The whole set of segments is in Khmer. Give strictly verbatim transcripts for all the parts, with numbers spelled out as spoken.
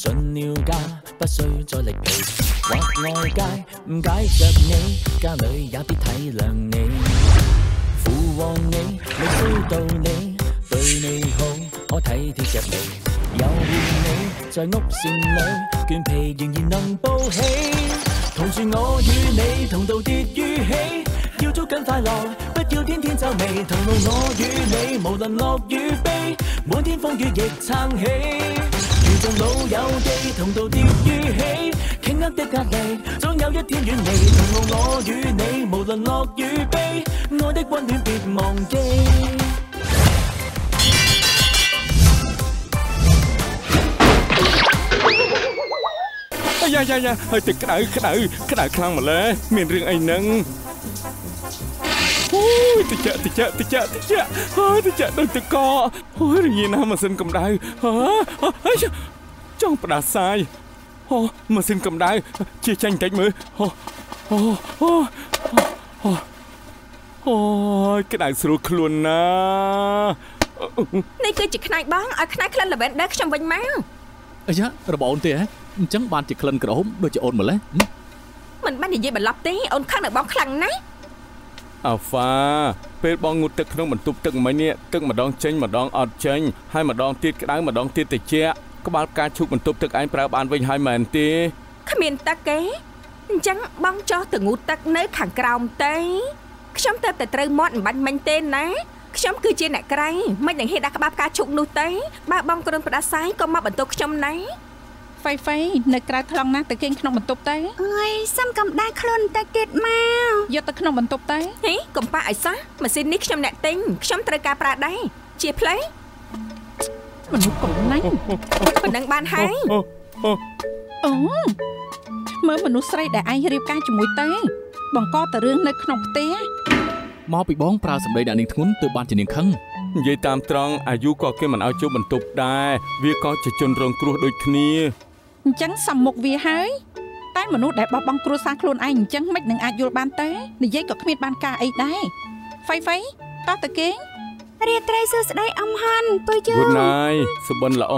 盡了假，不需再力疲。或外界誤解着你，家裏也必體諒你。附和你，未需道理，對你好，可體貼着你。又怨你，在屋檐裏，倦疲仍然能報喜。同住我與你，同度跌與起，要捉緊快樂，不要天天皺眉。同路我與你，無論樂與悲，滿天風雨亦撐起。如像老友記，同度跌與起，傾刻的壓力，總有一天遠離。同路我與你，無論樂與悲，愛的溫暖別忘記。 អាយ៉ាយ៉ាយ៉ាហើយទឹកក្តៅក្តៅក្តៅខ្លាំងម្ល៉េះមានរឿងអីហ្នឹងអូយតិចតិចតិចតិចហើយតិចដូចទឹកកកអូយរញ៉េណាស់ម៉ាស៊ីនកម្ដៅហ៎អើយចង់ផ្ដាសាយអូម៉ាស៊ីនកម្ដៅជាចាញ់តិចមើលអូអូអូអូយក្តៅស្រួលខ្លួនណានេះគឺជាខ្នែកបងឲ្យខ្នែកក្លិនឡាវែនដឺខ្ញុំវិញមកអាយ៉ារបស់អូនទេហ៎អញ្ចឹងបានជាក្លិនក្រហមដូចជាអូនម្លេះមិនបាននិយាយបន្លប់ទេអូនខឹងនៅបងខ្លាំងណាស់អាហ្វាពេលបងងូតទឹកក្នុងបន្ទប់ទឹកមិញនេះទឹកម្ដងចេញម្ដងអត់ចេញហើយម្ដងទៀតក្តៅម្ដងទៀតត្រជាក់ក្បាលផ្កាឈូកបន្ទប់ទឹកឯងប្រើបានវិញហើយមែនទេគ្មានទឹកទេអញ្ចឹងបងចោះទៅងូតទឹកនៅខាងក្រោមទេខ្ញុំទៅតែត្រូវមាត់មិនបាញ់មិញទេណាខ្ញុំគឺជាអ្នកក្រៃមិននឹងហេតុដាក់ក្បាលផ្កាឈូកនោះទេបើបងគ្រុនផ្ដាសាយក៏មកបន្ទប់ខ្ញុំណាហ្វៃហ្វៃនៅក្រៅថ្លង់ណាស់ទៅគេងក្នុងបន្ទប់ទៅអើយសុំកំដៅខ្លួនទៅទៀតមកយកទៅក្នុងបន្ទប់ទៅហេកុំប៉ះឲ្យសោះម៉ាស៊ីននេះខ្ញុំអ្នកទិញខ្ញុំត្រូវការប្រើដែរជាផ្លេមនុស្សកំណាញ់ប៉ុណ្ណឹងបានហើយអូមើលមនុស្សស្រីដែលឯងរៀបការជាមួយទៅបង្កតែរឿងនៅក្នុងផ្ទះមកពីបងប្រើសម្ដីដាក់នាងធ្ងន់ទើបបានជានាងខឹងនិយាយតាមត្រង់អាយុក៏គេមិនឲ្យជួបបន្ទប់ដែរវាក៏ជាជនរងគ្រោះដូចគ្នាអញ្ចឹងសំមុខវាហើយតែមនុស្សដែលបោះបង់គ្រួសារខ្លួនឯងអញ្ចឹងមិននឹងអាចយល់បានទេនិយាយក៏គ្មានបានការអីដែរហ្វៃហ្វៃតោះទៅគេងរាត្រីសួស្ដីអំហាន់ពូជើ Good night សុបិនល្អ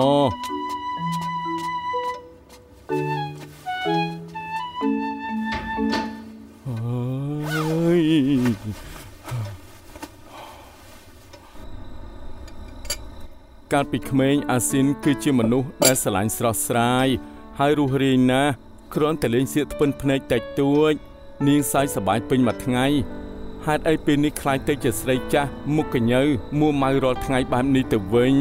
កាលពីក្មេងអាស៊ីនគឺជាមនុស្សដែលស្រឡាញ់ស្រស់ស្រាយហើយរស់រាយណាស់គ្រាន់តែលេងសៀកថ្ពិនភ្នែកតិចតួចនាងសើចសប្បាយពេញមួយថ្ងៃហេតុអីពេលនេះខ្លាចទៅជាស្រីចាស់មុខកញើមួម៉ៅរាល់ថ្ងៃបែបនេះទៅវិញ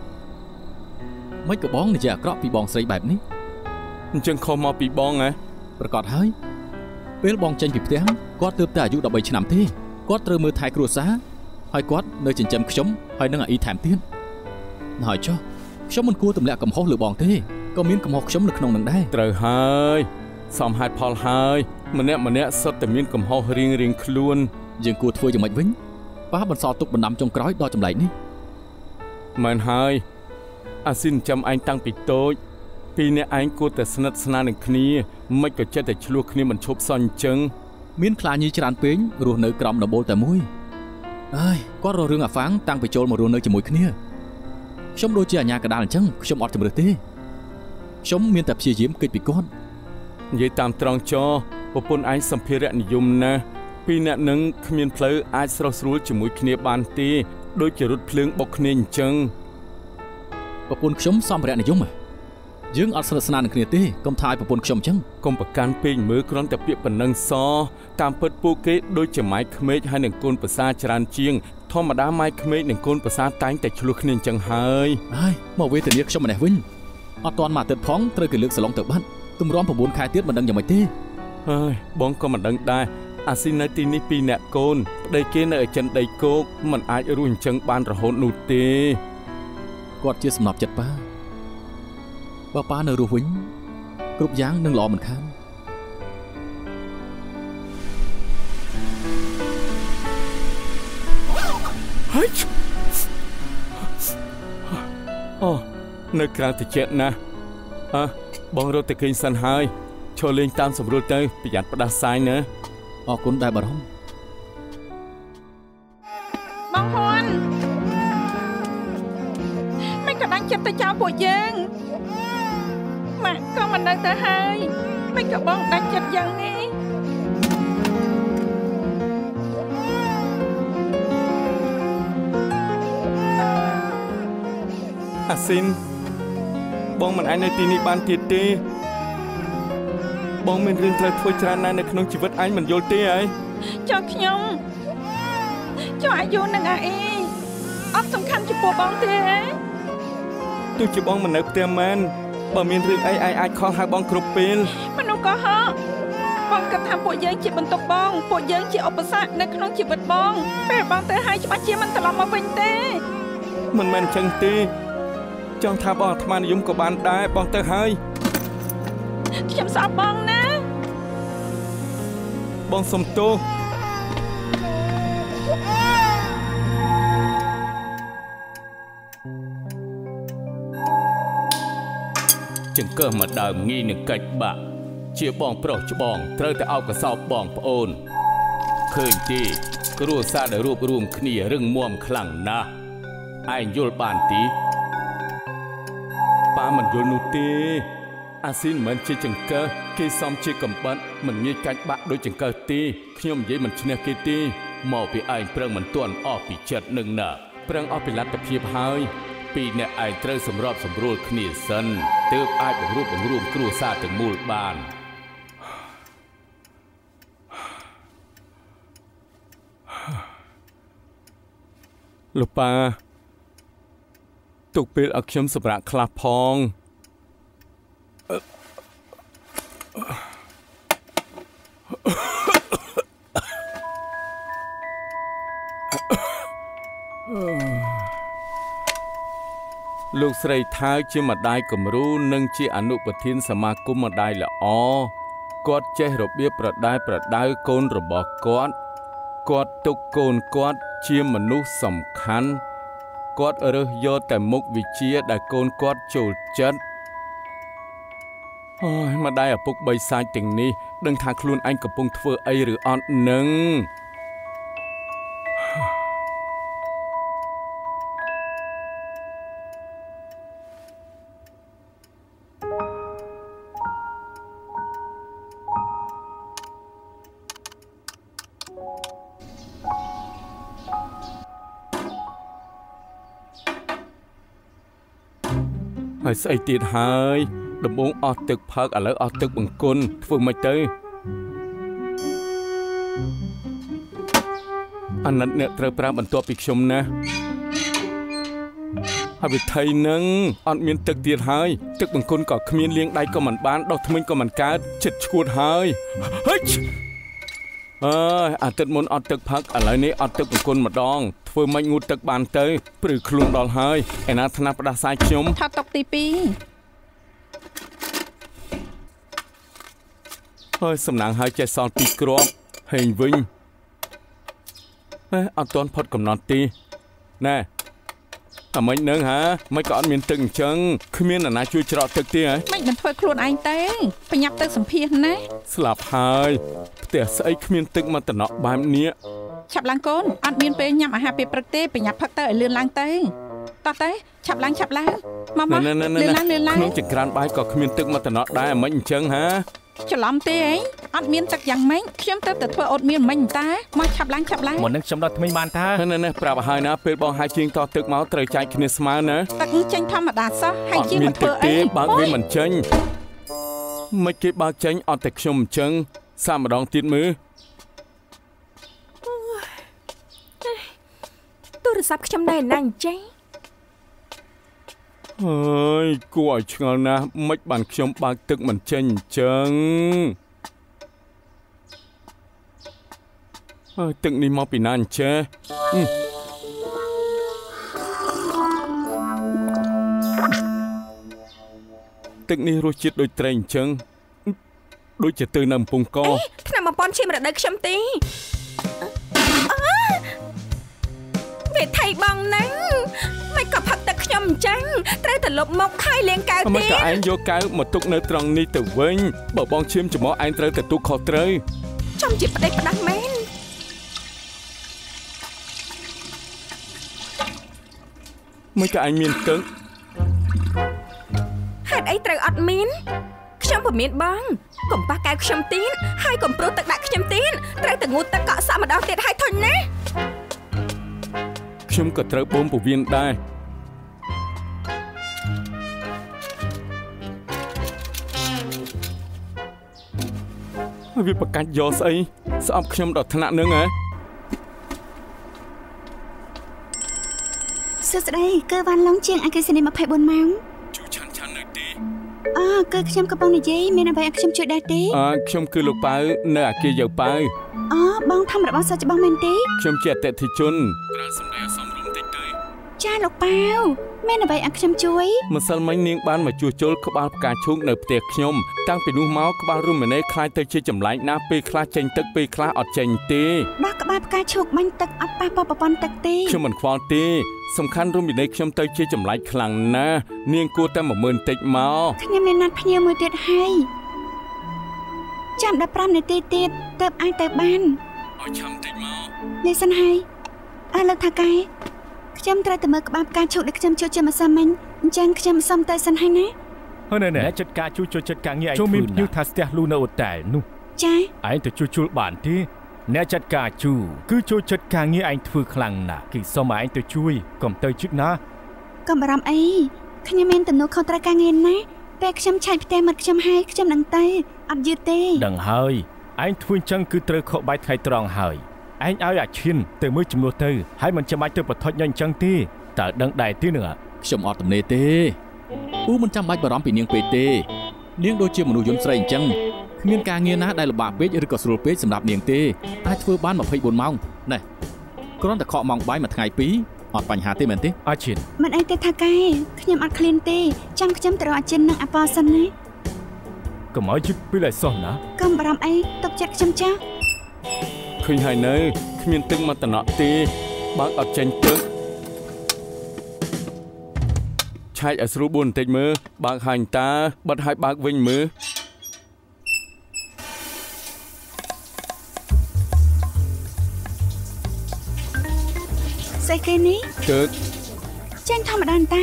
មិនក៏បងនិយាយអាក្រក់ពីបងស្រីបែបនេះអញ្ចឹងខុសមកពីបងហ៎ប្រកាសហើយពេលបងចេញពីផ្ទះគាត់ទើបតែអាយុ13ឆ្នាំទេគាត់ត្រូវមើលថែគ្រួសារហើយគាត់នៅចិញ្ចឹមខ្ញុំហើយនឹងអាអ៊ីថែមទៀតហើយចុះខ្ញុំមិនគួរទម្លាក់កំហុសលើបងទេក៏មានកំហុសខ្ញុំនៅក្នុងនឹងដែរត្រូវហើយសមហេតុផលហើយម្នាក់ម្នាក់សុទ្ធតែមានកំហុសរៀងរៀងខ្លួនយើងគួរធ្វើយ៉ាងម៉េចវិញប៉ះបន្សល់ទុកបណ្ដាំចុងក្រោយដល់ចម្លែកនេះមែនហើយអាស៊ីនចាំឯងតាំងពីតូចពីអ្នកឯងគួរតែស្និទ្ធស្នាលនឹងគ្នាមិនក៏ចិត្តតែឆ្លោះគ្នាមិនឈប់សោះអញ្ចឹងមានខ្លាញីច្រើនពេករស់នៅក្រោមដំបូលតែមួយអើយគាត់រករឿងអាហ្វាំងតាំងពីចូលមករស់នៅជាមួយគ្នាខ្ញុំដូចជាអាញាកដាលអញ្ចឹងខ្ញុំអត់ជំរឿសទេខ្ញុំមានតែព្យាយាមគេចពីគាត់និយាយតាមត្រង់ចោប្រពន្ធឯងសម្ភារៈនិយមណាស់ពីអ្នកនឹងគ្មានផ្លូវអាចស្រស់ស្រួលជាមួយគ្នាបានទេដូចជារត់ភ្លើងបុកគ្នាអញ្ចឹងប្រពន្ធខ្ញុំសម្ភារៈនិយមយើងអត់ស្និទ្ធស្នាលនឹងគ្នាទេកុំថាឲ្យប្រពន្ធខ្ញុំអញ្ចឹងកុំប្រកាន់ពេកមើលគ្រាន់តែពាក្យប៉ុណ្ណឹងសតាមពិតពួកគេដូចជាម៉ែក្មេកហើយនឹងកូនប្រសាច្រើនជាងធម្មតាម៉ែក្មេកនិងកូនប្រសាតែងតែឆ្លោះគ្នាអញ្ចឹងហើយហើយមកវេទនាខ្ញុំម្នេះវិញអត់ទាន់មកអាទិត្យផងត្រូវគេលើកសឡុងទៅបាត់ទម្រាំ៩ខែទៀតមិនដឹងយ៉ាងម៉េចទេហើយបងក៏មិនដឹងដែរអាស៊ីននៅទីនេះពីរអ្នកកូនប្តីគេនៅឯចិនដីគោកមិនអាចរស់អញ្ចឹងបានរហូតនោះទេគាត់ជាសំណប់ចិត្តប៉ាបើប៉ានៅរស់វិញគ្រប់យ៉ាងនឹងល្អមិនខានហើយអូនៅក្រៅតិចណាស់អើបងរត់ទៅគេងសិនហើយឈរលេងតាមសម្រួលទៅប្រយ័ត្នផ្ដាសាយណាអរគុណដែរបារម្ភបងហ៊ុនមិនក៏ដាច់ចិត្តទៅចោលពួកយើងក៏មិននៅទៅហើយមិនក៏បងដាច់ចិត្តយ៉ាងនេះអាស៊ីនបងមិនអាចនៅទីនេះបានទៀតទេបងមានរឿងត្រូវធ្វើច្រើនណាស់នៅក្នុងជីវិតអញមិនយល់ទេហើយចុះខ្ញុំចុះអាយុនឹងអាអីអត់សំខាន់ចំពោះបងទេទោះជាបងមិននៅផ្ទះមែនបើមានរឿងអីឯងអាចខលហៅបងគ្រប់ពេលមនុស្សកុហកបងគិតថាពួកយើងជាបន្ទុកបងពួកយើងជាឧបសគ្គនៅក្នុងជីវិតបងពេលបងទៅហើយច្បាស់ជាមិនត្រឡប់មកវិញទេមិនមែនអញ្ចឹងទេចង់ថាបងអាត្មានិយមក៏បានដែរបងទៅហើយខ្ញុំស្អប់បងណាបងសុំទោសចង្កឹះមកដើមងាយនឹងកាច់បាក់ជាបងប្រុសច្បងត្រូវតែអោបកសោបបងប្អូនឃើញទេគ្រួសារដែលរួបរวมគ្នារឹងមាំខ្លាំងណាស់ឯងយល់បានទីប៉ាមិនយល់នោះទេអាស៊ីនមិនជាចង្កឹះគេសំជាកំបិតមិនងាយកាច់បាក់ដូចចង្កឹះទេខ្ញុំនិយាយមិនឈ្នះគេទេមកពីឯងប្រឹងមិនទាន់អស់ពីចិត្តនឹងណាប្រឹងអស់ពីលទ្ធភាពហើយពីអ្នកឯងត្រូវសម្របសម្រួលគ្នាសិនទើបអាចបង្រួបបង្រួមគ្រួសារទាំងមូលបានលោកប៉ាទុកពេលឲ្យខ្ញុំសម្រាប់ខ្លះផងលោកស្រីថៅជាម្ដាយគំរូនិងជាអនុប្រធានសមាគមម្ដាយល្អគាត់ចេះរបៀបប្រដៅប្រដៅកូនរបស់គាត់គាត់ទុកកូនគាត់ជាមនុស្សសំខាន់គាត់រើសយកតែមុខវិជ្ជាដែលកូនគាត់ចូលចិត្តអូយម្ដាយឪពុកបីសាច់ទាំងនេះដឹងថាខ្លួនឯងកំពុងធ្វើអីឬអត់នឹងហើយស្អីទៀតហើយដំបងអស់ទឹកផឹកឥឡូវអស់ទឹកបង្គន់ធ្វើម៉េចទៅអាណិតអ្នកត្រូវប្រើបន្ទាប់ពីខ្ញុំណាហើយវិធីនឹងអត់មានទឹកទៀតហើយទឹកបង្គន់ក៏គ្មានលាងដៃក៏មិនបានដោះធ្មេញក៏មិនកើតចិត្តឈួតហើយហិចអើយអាទិត្យមុនអត់ទឹកផឹកឥឡូវនេះអត់ទឹកបង្គន់ម្ដងធ្វើម៉េចងូតទឹកបានទៅព្រឺខ្លួនដល់ហើយឯណាថ្នាក់ផ្ដាសាយខ្ញុំថាតុកទីពីរហើយសំណាងហើយចេះសល់ពីគ្រាប់ហេងវិញហេអត់ទាន់ផុតកំណត់ទេណែអាម៉េចនឹងហាមិនក៏អត់មានទឹកអញ្ចឹងគ្មានអ្នកណាជួយច្រកទឹកទេហ៎មិនមិនធ្វើខ្លួនឯងទេបញ្ញាប់ទឹកសម្ភារណាស្លាប់ហើយផ្ទះស្អីគ្មានទឹកមកតំណក់បែបនេះឆាប់ឡើងកូនអត់មានពេលញ៉ាំអាហារពេលព្រឹកទេបញ្ញាប់ផឹកទៅឲ្យលឿនឡើងទៅតោះទៅឆាប់ឡើងឆាប់ឡើងមកមកលឿនឡើងលឿនឡើងក្នុងចង្ក្រានបាយក៏គ្មានទឹកមកតំណក់ដែរអាម៉េចអញ្ចឹងហាច្រឡំទេអីអត់មានទឹកយ៉ាងម៉េចខ្ញុំទៅតែធ្វើអូតមានមិញតាមកឆាប់ឡើងឆាប់ឡើងមុននឹងខ្ញុំដល់ថ្មីបានតើណែណែប្រាប់ឲ្យហើយណាពេលបងហាយជាងតទឹកមកត្រូវចែកគ្នាស្មើណាទឹកចេញធម្មតាសោះហើយជាងមកធ្វើអីបើកវាមិនចេញមិនគេបើកចេញអត់តែខ្ញុំអញ្ចឹងសាកម្ដងទៀតមើលទូរស័ព្ទខ្ញុំដែរណាអញ្ចឹងអើយគួរឲ្យឆ្ងល់ណាស់មិនបានខ្ញុំបើកទឹកមិនចេញអញ្ចឹងអើយទឹកនេះមកពីណាអញ្ចេះទឹកនេះរសជាតិដូចត្រីអញ្ចឹងដូចជាទៅនៅកំពង់កថ្នាំបំពន់ឈាមរដូវខ្ញុំទេវាថៃបងហ្នឹងមិនក៏ផឹកទឹកខ្ញុំអញ្ចឹងត្រូវទៅលុបមកហើយលាងកៅទៀតមិនក៏ឯងយកកៅមកទុកនៅត្រង់នេះទៅវិញបើបងឈាមច្រមុះឯងត្រូវទៅទុកខុសត្រូវចំជាប្តេជ្ញាផ្ដាស់មែនមិនក៏ឯងមានទឹកហេតុអីត្រូវអត់មានពមៀនបងកុំប៉ះកែវខ្ញុំទៀតហើយកុំព្រុសទឹកដាក់ខ្ញុំទៀតត្រូវតែងូតទឹកកក់សក់ម្ដងទៀតឲ្យធុញណាខ្ញុំក៏ត្រូវបូមពវៀនដែរវាប្រកាច់យកស្អីស្អប់ខ្ញុំដល់ថ្នាក់ហ្នឹងហ៎សួស្តីគឺវ៉ាន់ឡុងជាងអគ្គិសនីម្ភៃបួនម៉ោងជួយឆាន់ឆាន់នៅទេអើគឺខ្ញុំកំពុងនិយាយមានអ្វីឲ្យខ្ញុំជួយដែរទេអើខ្ញុំគឺលោកប៉ៅនៅអគារយោប៉ៅអូបងធំរបស់សិស្សច្បងមែនទេខ្ញុំជាអតិថិជនប្រើសម្ដីអសមរម្យតិចទៅចាលោកប៉ៅមានអ្វីឲ្យខ្ញុំជួយម្សិលមិញនាងបានមកជួសជុលក្បាលផ្កាឈូកនៅផ្ទះខ្ញុំតាំងពីនោះមកក្បាលរំលែកខ្លាចទៅជាចម្លែកណាស់ពេលខ្លះចេញទឹកពេលខ្លះអត់ចេញទេដោះក្បាលផ្កាឈូកបាញ់ទឹកអត់ប៉ះប៉ះប្រព័ន្ធទឹកទេខ្ញុំមិនខ្វល់ទេសំខាន់រំលែកខ្ញុំទៅជាចម្លែកខ្លាំងណាស់នាងគួរតែមកមើលបន្តិចមកខ្ញុំមានណាត់ភ្ញៀវមួយទៀតហើយចាំដល់ប្រាំនាទីទៀតទើបអាចទៅបានឲ្យឆាំបន្តិចមកនេះសិនហើយអើលោកថាកែខ្ញុំត្រូវតែមើលក្បាលផ្កាឈូកដែលខ្ញុំជួយជាម្សិលមិញអញ្ចឹងខ្ញុំសុំទៅសិនហើយណាហើយណែអ្នកចិត្តការជួយជួយចិត្តការងារឯងជួយមានភ្ញៀវថាស្ទះលូនៅអូតែលនោះចាឯងទៅជួយជួលបានទេអ្នកចាត់ការជួគឺជួយចិត្តការងារឯងធ្វើខ្លាំងណាស់គេសុំឯងទៅជួយកុំទៅជឹកណាកុំបារម្ភអីខ្ញុំមានទំនួលខុសត្រូវការងារណាពេលខ្ញុំឆែកផ្ទះមាត់ខ្ញុំហើយខ្ញុំនឹងទៅអត់យឺតទេដឹងហើយឯងធ្វើអញ្ចឹងគឺត្រូវខកបាយថ្ងៃត្រង់ហើយឯងឲ្យអាឈិនទៅមើលចំនួនទៅហើយមិនចាំបាច់ទៅបថុចញ៉ាំអញ្ចឹងទេតើដឹងដែរទេនឹងខ្ញុំអត់ទំនេរទេពូមិនចាំបាច់បារម្ភពីនាងពេកទេនាងដូចជាមនុស្សយន្តស្រីអញ្ចឹងគ្មានការងារណាដែលលំបាកពេកឬក៏ស្រួលពេកសម្រាប់នាងទេអាចធ្វើបានម្ភៃបួនម៉ោងណែគ្រាន់តែខកម៉ោងបាយមួយថ្ងៃពីរអត់បញ្ហាទេមែនទេអាឈិនមិនអីទេថាកែខ្ញុំអត់ឃ្លានទេចាំខ្ញុំត្រូវអាឈិននិងអាប៉ោសិនណាកុំឲ្យជិះពីឡៃសោះណាកុំបារម្ភអីទុកចិត្តខ្ញុំចាស់ឃើញហើយនៅគ្មានទឹកមកតំណក់ទេបើអត់ចេញទឹកឆែកឲ្យស្រួលបួនបន្តិចមើលបើកហើយតាបិទឲ្យបើកវិញមើលស្អីគេនេះទឹកចេញធម្មតាតា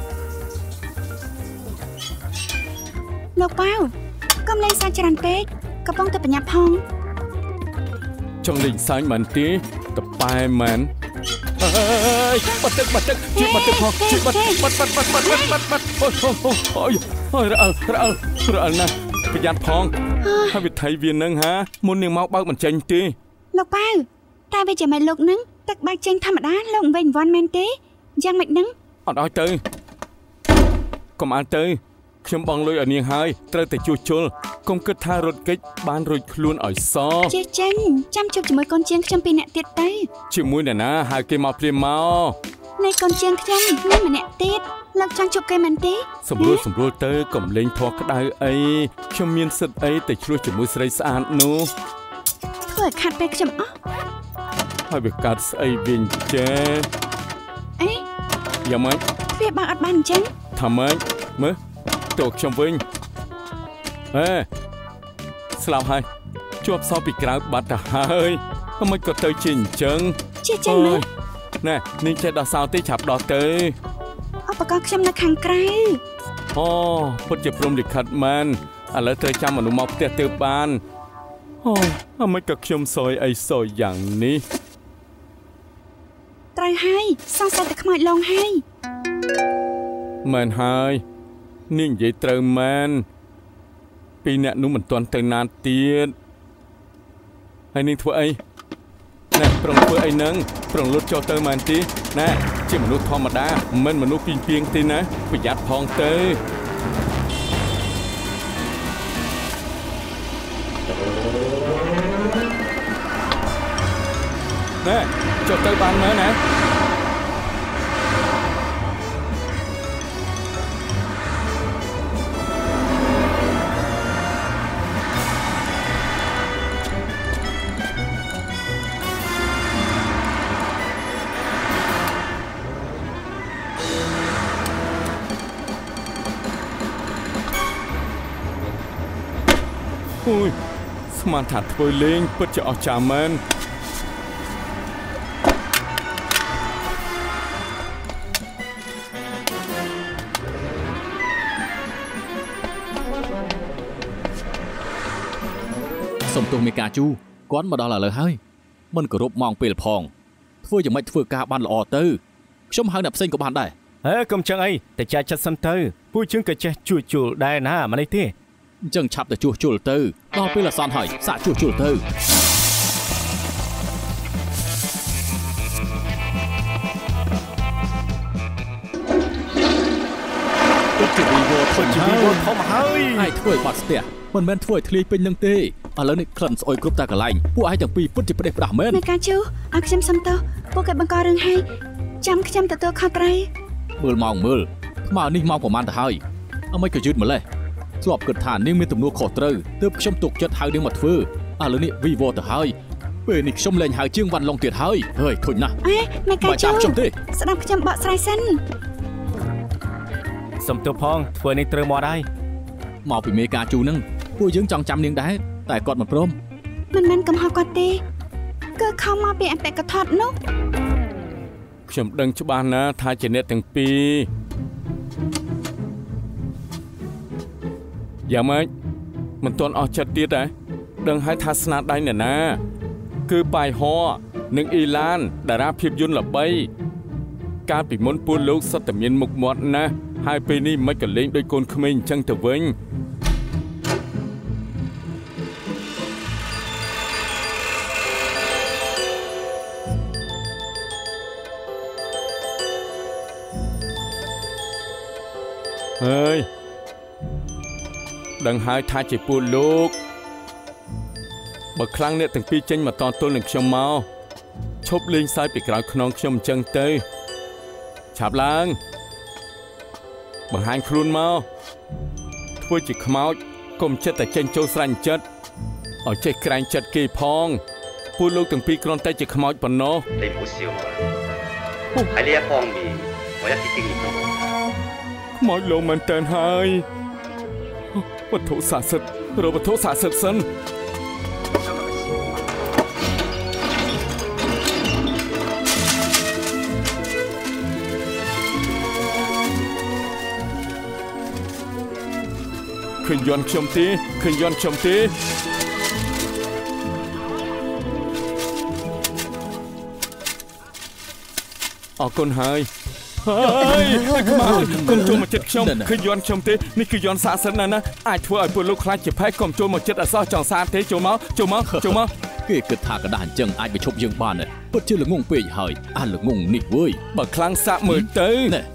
លោកប៉ៅកុំលេងសាច់ច្រើនពេកកំពុងតែបញ្ញាប់ផងចង់លេងសាច់មិនទេតប៉ែមែនអើយបាត់ទឹកបាត់ទឹកជួយបាត់ទឹកផងជួយបាត់បាត់បាត់បាត់បាត់បាត់បាត់បាត់អូអូអូយរអិលរអិលរអិលណាប្រយ័ត្នផងហើយវិថីវានឹងហាមុននាងមកបើកមិនចេញទេលោកប៉ៅតែវាជាមិនលោកនឹងទឹកបើកចេញធម្មតាលោកវិញវ៉ាន់មែនទេយ៉ាងម៉េចនឹងអត់ឲ្យទៅកុំអានទៅខ្ញុំបងលុយឲ្យនាងហើយត្រូវតែជួសជុលកុំគិតថារត់គេចបានរួចខ្លួនឲ្យសចេះចេញចាំជួបជាមួយកូនជាងខ្ញុំពីរនាក់ទៀតទៅជាមួយអ្នកណាហៅគេមកព្រាមមកនៃកូនជាងខ្ញុំមានម្នាក់ទៀតលោកចង់ជួបគេមែនទេសម្រួលសម្រួលទៅកុំលេងធေါ်ក្តៅអីខ្ញុំមានសិទ្ធអីទៅឆ្លោះជាមួយស្រីស្អាតនោះធ្វើឲ្យខាត់ពេលខ្ញុំអស់ហើយវាកាត់ស្អីវិញចេះអីយ៉ាងម៉េចវាបើអត់បានអញ្ចឹងថាម៉េចមើលទៅខ្ញុំវិញអេស្លាប់ហើយជាប់សោពីក្រៅបាត់ទៅហើយមិនក៏ទៅជាអញ្ចឹងជាចឹងមែនណែនាងចេះដោះសោទេឆាប់ដោះទៅឧបករណ៍ខ្ញុំនៅខាងក្រៅអូពិតជាព្រមលិខិតមែនឥឡូវត្រូវចាំមនុស្សមកផ្ទះទៅបានអូមិនក៏ខ្ញុំសយអីសយយ៉ាងនេះត្រូវហើយសង្ស័យតែខ្មោចឡងហើយមែនហើយនាងនិយាយត្រូវមែនពីរអ្នកនោះមិនទាន់ទៅណានទៀតហើយនាងធ្វើអីណែប្រងធ្វើអីហ្នឹងប្រងលុតចូលទៅមែនទេណែជាមនុស្សធម្មតាមិនមនុស្សពីងពីងទេណាប្រយ័ត្នផងទៅណែចូលទៅបានមែនណាអូយស្មានថាធ្វើលេងពិតជាអស្ចារ្យមែនសុំទោសមេកាជូគាត់មកដល់ឥឡូវហើយមិនគោរពម៉ោងពេលផងធ្វើយ៉ាងម៉េចធ្វើការបានល្អទៅខ្ញុំហៅអ្នកផ្សេងក៏បានដែរហេកុំចឹងអីតែចាច់ចិត្តសិនទៅពួកយើងក៏ចេះជួយជុលដែរណាមិនអីទេអញ្ចឹងឆាប់ទៅជួសជុលទៅដល់ពេលអាសន្នហើយសាកជួសជុលទៅពិតជាវីវ៉ូធំហើយវីវ៉ូធំហើយឯងធ្វើឲ្យបាត់ស្ទះមិនមែនធ្វើឲ្យធ្លាយពេញនឹងទេឥឡូវនេះក្លិនស្អុយគ្រប់តែកន្លែងពួកឯងទាំងពីរពិតជាផ្ដេសផ្ដាស់មែនមេកាជូឲ្យខ្ញុំសុំទោសពួកគេបង្ករឿងហើយចាំខ្ញុំទទួលខុសត្រូវមើលម៉ោងមើលខ្មៅនេះម៉ោងប្រហែលទៅហើយអមិនក៏យឺតម្លេះធ្លាប់គិតថានាងមានទំនួលខុសត្រូវទើបខ្ញុំទុកចិត្តហៅនាងមកធ្វើឥឡូវនេះវីវ៉ូទៅហើយពេលនេះខ្ញុំលែងហៅជាងវ៉ាន់ឡុងទៀតហើយហើយធុញណាស់អេមេកាជូស្ដាប់ខ្ញុំបកស្រាយសិនសុំទោសផងធ្វើនេះត្រូវមកហើយមកពីមេកាជូនឹងពួកយើងចង់ចាំនាងដែរតែគាត់មិនព្រមមិនមែនកំហុសគាត់ទេគឺខំមកពីអបិកថាត់នោះខ្ញុំដឹងច្បាស់ណាស់ថាជាអ្នកទាំងពីរយ៉ាងម៉េចមិនទាន់អស់ចិត្តទៀតហ៎ដឹងហើយថាស្នាដៃអ្នកណាគឺបាយហោនិងអ៊ីឡានតារាភាពយន្តល្បីកាលពីមុនពួកលោកសុទ្ធតែមានមុខមាត់ណាស់ហើយពេលនេះមិនក៏លេងដូចកូនក្មេងអញ្ចឹងទៅវិញហើយដឹងហើយថាជាពួកលោកបើខ្លាំងអ្នកទាំងពីរចេញមកតទល់នឹងខ្ញុំមកឈប់លេងសើចពីក្រោយខ្នងខ្ញុំអញ្ចឹងទៅឆាប់ឡើងបង្ហាញខ្លួនមកធ្វើជាខ្មោចកុំចិត្តតែចេញចូលស្រាញ់ចិត្តឲ្យចេះក្រែងចិត្តគេផងពួកលោកទាំងពីរគ្រាន់តែជាខ្មោចប៉ុណ្ណោះ你唔好笑我喺呢一方面我一啲經驗都冇ខ្មោចលោកមែនតើហើយវត្ថុស័ក្តិសិទ្ធិរកវត្ថុស័ក្តិសិទ្ធិសិនឃើញយន់ខ្ញុំទេឃើញយន់ខ្ញុំទេអរគុណហើយហើយខ្មៅកុំចូលមកចិត្តខ្ញុំឃើញយន់ខ្ញុំទេនេះគឺយន់ស័ក្តិសិទ្ធិណាស់ណាអាចធ្វើឲ្យពួកលោកខ្លាចជាផែកុំចូលមកចិត្តអសោះចង់សាទេចូលមកចូលមកចូលមកគេគិតថាកដាស់អញ្ចឹងអាចបញ្ឈប់យើងបានពិតជាល្ងងពេកហើយអាល្ងងនេះវើយបើខ្លាំងសាក់មើលទៅ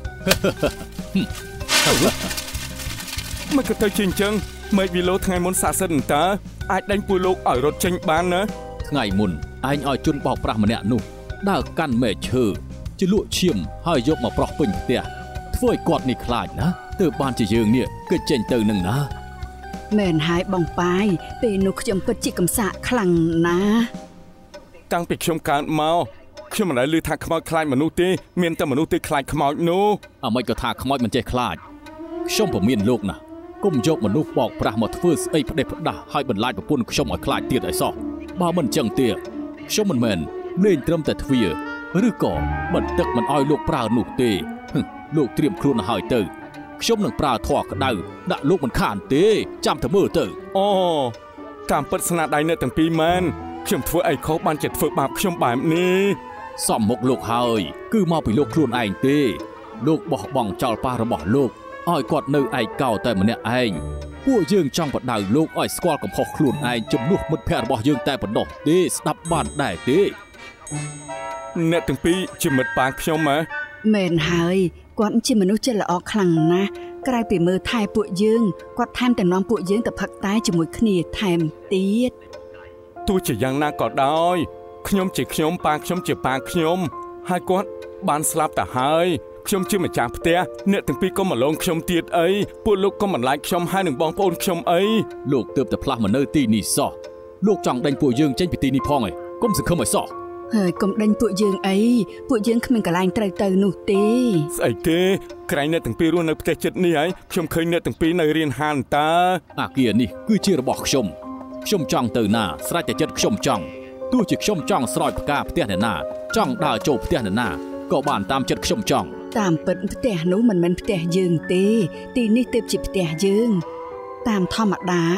មិនក៏ទៅជាអញ្ចឹងមេឃវីឡូថ្ងៃមុនស័ក្តិសិទ្ធិតើអាចដេញពួកលោកឲ្យរត់ចេញបានណាថ្ងៃមុនឯងឲ្យជន់បោកប្រាស់ម្នាក់នោះដើរកាន់មែកឈើជាលក់ឈាមហើយយកមកប្រោះពេញផ្ទះធ្វើឲ្យគាត់នេះខ្លាចណាទើបបានជាយើងនេះគេចេញទៅនឹងណាមែនហើយបងប៉ាយពេលនោះខ្ញុំពិតជាកំសាកខ្លាំងណាស់តាំងពីខ្ញុំកើតមកខ្ញុំមិនដែលឮថាខ្មោចខ្លាចមនុស្សទេមានតែមនុស្សទេខ្លាចខ្មោចនោះអ្មេចក៏ថាខ្មោចមិនចេះខ្លាចខ្ញុំពុំមានលោកណាកុំយកមនុស្សបោកប្រាស់មកធ្វើស្អីផ្ដេសផ្ដាស់ឲ្យបន្លាចប្រពន្ធខ្ញុំឲ្យខ្លាចទៀតឲ្យសោះបើមិនអញ្ចឹងទេខ្ញុំមិនមែនលេងត្រឹមតែទ្វាឬក៏បន្ទឹកមិនឲ្យលោកប្រើនោះទេលោកត្រៀមខ្លួនឲ្យទៅខ្ញុំនឹងប្រើធေါ်ក្តៅដាក់លោកមិនខានទេចាំតែមើលទៅអូតាមពិតស្នាដៃអ្នកទាំងពីរមែនខ្ញុំធ្វើអីខុសបានជាធ្វើបាបខ្ញុំបែបនេះសំមុខលោកហើយគឺមកពីលោកខ្លួនឯងទេលោកបោះបង់ចោលប៉ះរបស់លោកឲ្យគាត់នៅឯកោតែម្នាក់ឯងពួកយើងចង់បដៅលោកឲ្យស្គាល់កំហុសខ្លួនឯងជំនួសមិត្តភ័ក្តិរបស់យើងតែប៉ុណ្ណោះទេស្ដាប់បានដែរទេអ្នកទាំងពីរជាមិត្តប៉ាខ្ញុំហ៎មែនហើយគាត់ជាមនុស្សចិត្តល្អខ្លាំងណាស់ក្រៅពីមើលថែពួកយើងគាត់ថែមទាំងនាំពួកយើងទៅផឹកតែជាមួយគ្នាថែមទៀតទោះជាយ៉ាងណាក៏ដោយខ្ញុំជាខ្ញុំប៉ាខ្ញុំជាប៉ាខ្ញុំហើយគាត់បានស្លាប់ទៅហើយខ្ញុំជាម្ចាស់ផ្ទះអ្នកទាំងពីរក៏មកលងខ្ញុំទៀតអីពួកលោកក៏មិនឡាយខ្ញុំហើយនឹងបងប្អូនខ្ញុំអីលោកទើបតែផ្លាស់មកនៅទីនេះសោះលោកចង់ដេញពួកយើងចេញពីទីនេះផងឯងកុំសង្ឃឹមឲ្យសោះហើយកុំដេញពួកយើងអីពួកយើងគ្មានកន្លែងត្រូវទៅនោះទេស្អីទេក្រែងអ្នកទាំងពីររស់នៅផ្ទះចិត្តនេះហើយខ្ញុំឃើញអ្នកទាំងពីរនៅរៀនហានតើអាគារនេះគឺជារបស់ខ្ញុំខ្ញុំចង់ទៅណាស្រេចតែចិត្តខ្ញុំចង់ទោះជាខ្ញុំចង់ស្រោចផ្កាផ្ទះអ្នកណាចង់ដើរចូលផ្ទះអ្នកណាក៏បានតាមចិត្តខ្ញុំចង់តាមពិតផ្ទះនោះមិនមែនផ្ទះយើងទេទីនេះទើបជាផ្ទះយើងតាមធម្មតា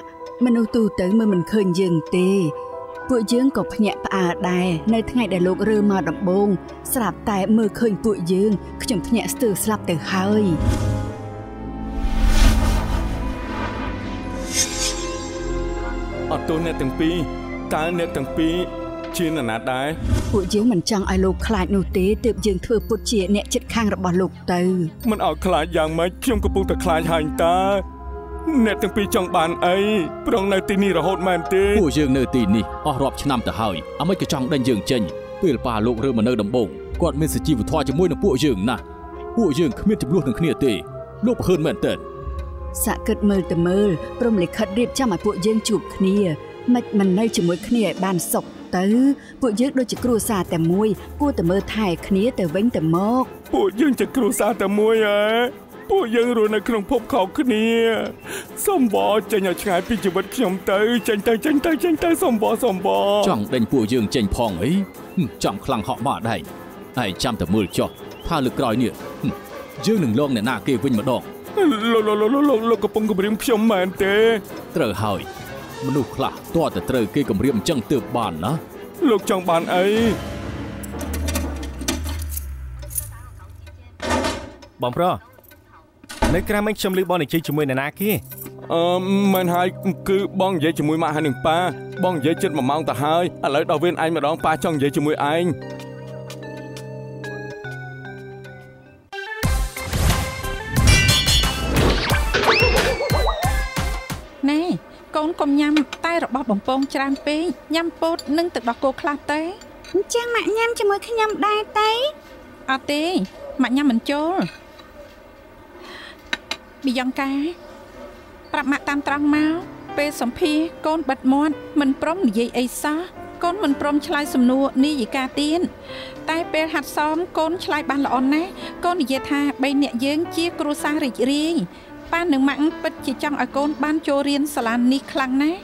មនុស្សទូទៅមើលមិនឃើញយើងទេពួកយើងក៏ភ្ញាក់ផ្អើលដែរនៅថ្ងៃដែលលោករើមកដំបូងស្រាប់តែមើលឃើញពួកយើងខ្ញុំភ្ញាក់ស្ទើរស្លាប់ទៅហើយអត់ទោះអ្នកទាំងពីរតើអ្នកទាំងពីរជានរណាដែរពួកយើងមិនចង់ឲ្យលោកខ្លាចនោះទេទើបយើងធ្វើពុតជាអ្នកចិត្តខាងរបស់លោកទៅមិនឲ្យខ្លាចយ៉ាងម៉េចខ្ញុំកំពុងតែខ្លាចហើយតើអ្នកទាំងពីរចង់បានអីប្រងនៅទីនេះរហូតមែនទេពួកយើងនៅទីនេះអស់រាប់ឆ្នាំទៅហើយអ្មេចក៏ចង់ដេញយើងចេញពេលប៉ាលោករើមកនៅដំបងគាត់មានសុជីវធម៌ជាមួយនឹងពួកយើងណាស់ពួកយើងគ្មានចំនួននឹងគ្នាទេលោកប្រហើនមែនតើសាក់គិតមើលទៅមើលព្រមលិខិតរៀបចំឲ្យពួកយើងជួបគ្នាមិនមិននៅជាមួយគ្នាឲ្យបានសុខទៅពួកយើងដូចជាគ្រួសារតែមួយគួរតែមើលថែគ្នាទៅវិញទៅមកពួកយើងជាគ្រួសារតែមួយហ៎ពួកយើងរស់នៅក្នុងភពខុសគ្នាសូមវ៉ចេញឲ្យឆ្ងាយពីជីវិតខ្ញុំទៅចេញទៅចេញទៅចេញទៅសូមវ៉សូមវ៉ចង់ដេញពួកយើងចេញផងអីចង់ខ្លាំងហក់មកដែរហើយចាំតែមើលចុះថាលើកក្រោយនេះយើងនឹងលងអ្នកណាគេវិញម្ដងលោកលោកលោកលោកលោកកំពុងគំរាមខ្ញុំមែនទេត្រូវហើយមនុស្សខ្លះតើតែត្រូវគេគំរាមអញ្ចឹងទើបបានណាលោកចង់បានអីបងប្រុសនៅក្រៅមិញខ្ញុំឮបងនិយាយជាមួយអ្នកណាគេអឺមិនហើយគឺបងនិយាយជាមួយម៉ាក់ហើយនឹងប៉ាបងនិយាយជិតមួយម៉ោងទៅហើយឥឡូវដល់វេនឯងម្ដងប៉ាចង់និយាយជាមួយឯងណែកូនកុំញ៉ាំតែរបស់បំពងច្រើនពេកញ៉ាំពោតនិងទឹកដោះគោខ្លះទៅអញ្ចឹងម៉ាក់ញ៉ាំជាមួយខ្ញុំដែរទេអត់ទេម៉ាក់ញ៉ាំមិនចូលប៊ីយ៉ង់កាប្រាប់ម៉ាក់តាមត្រង់មកពេលសម្ភារកូនបិទមាត់មិនព្រមនិយាយអីសោះកូនមិនព្រមឆ្លើយសំណួរនាយិកាទៀនតែពេលហាត់សមកូនឆ្លើយបានល្អណាស់កូននិយាយថាបីអ្នកយើងជាគ្រួសាររីករាយប៉ានិងម៉ាក់ពិតជាចង់ឲ្យកូនបានចូលរៀនសាលានេះខ្លាំងណាស់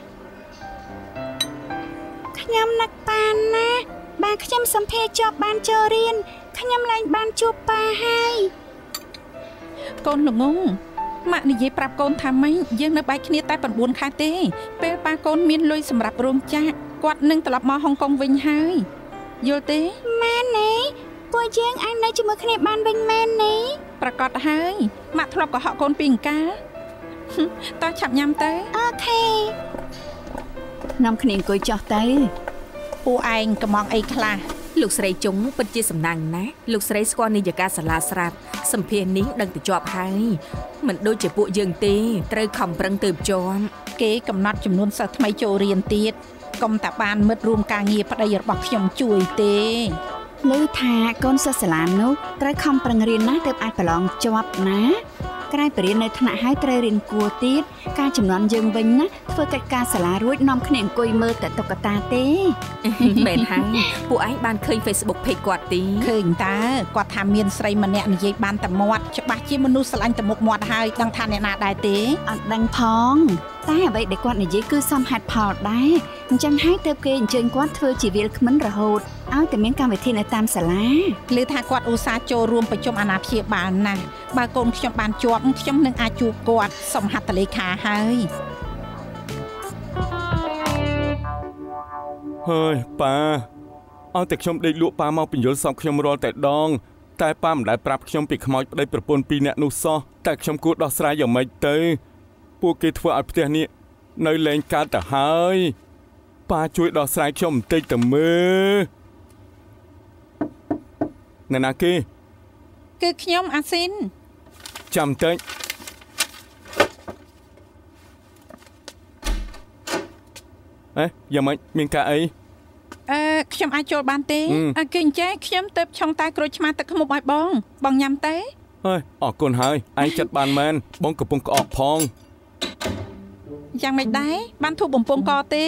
ខ្ញុំនឹកប៉ាណាស់បើខ្ញុំសម្ភារជាប់បានចូលរៀនខ្ញុំឡើងបានជួបប៉ាហើយកូនល្ងងម៉ាក់និយាយប្រាប់កូនថាម៉េចយើងនៅបែកគ្នាតែ៩ខែទេពេលប៉ាកូនមានលុយសម្រាប់រោងចក្រគាត់នឹងត្រឡប់មកហុងកុងវិញហើយយល់ទេម៉ែនេះពួកយើងអាចនៅជាមួយគ្នាបានវិញមែននេះប្រកាសហើយម៉ាក់ធ្លាប់កុហកកូនពីអង្ការតោះឆាប់ញ៉ាំទៅអូខេនាំគ្នាអង្គុយចោះទៅពួកឯងកំងអីខ្លះលោកស្រីជុងពិតជាសំណាងណាស់លោកស្រីស្គាល់នាយិកាសាលាស្រាប់សម្ភារនេះដឹងទៅជាប់ហើយមិនដូចជាពួកយើងទេត្រូវខំប្រឹងទៅជាប់គេកំណត់ចំនួនសិស្សថ្មីចូលរៀនទៀតកុំតែបានមិត្តរួមការងារប្តីរបស់ខ្ញុំជួយទេឮថាកូនសិស្សសាលានោះត្រូវខំប្រឹងរៀនណាស់ទើបអាចប្រឡងជាប់ណាក្រែងបរៀននៅថ្នាក់ហើយត្រូវរៀនគួរទៀតការចំនួនយើងវិញណាធ្វើកិច្ចការសាលារួចនាំគ្នាអង្គុយមើលតែតុក្កតាទេមែនហើយពួកឯងបានឃើញ Facebook page គាត់ទេឃើញតើគាត់ថាមានស្រីម្នាក់និយាយបានតែមាត់ច្បាស់ជាមនុស្សស្រឡាញ់តែមុខមាត់ហើយដឹងថាអ្នកណាដែរទេអត់ដឹងផងតែអ្វីដែលគាត់និយាយគឺសមហេតុផលដែរអញ្ចឹងហើយទើបគេអញ្ជើញគាត់ធ្វើជាវាលក្មិនរហូតឲ្យតែមានកម្មវិធីនៅតាមសាលាឮថាគាត់ឧស្សាហ៍ចូលរួមប្រជុំអាណាព្យាបាលណាស់បើកូនខ្ញុំបានជាប់ខ្ញុំនឹងអាចជួបគាត់សុំហត្ថលេខាហើយហើយប៉ាអត់តែខ្ញុំដេកលក់ប៉ាមកបញ្យល់សងខ្ញុំរាល់តែដងតែប៉ាមិនដែលប្រាប់ខ្ញុំពីខ្មោចប្តីប្រពន្ធពីរនាក់នោះសោះតែខ្ញុំគួរដោះស្រាយយ៉ាងម៉េចទៅពួកគេធ្វើឲ្យផ្ទះនេះនៅលែងកើតទៅហើយប៉ាជួយដោះស្រាយខ្ញុំបន្តិចទៅមើលអ្នកណាគេគឺខ្ញុំអាស៊ីនចាំតិចអេយ៉ាងម៉េចមានការអីអឺខ្ញុំអាចចូលបានទេអើគឺអញ្ចឹងខ្ញុំទៅឆុងតែក្រូចឆ្មាទឹកខ្មុំឲ្យបងបងញ៉ាំទេហើយអរគុណហើយឯងចិត្តបានមែនបងកំពុងក្អកផងយ៉ាងម៉េចដែរបានធូបបំពង់កទេ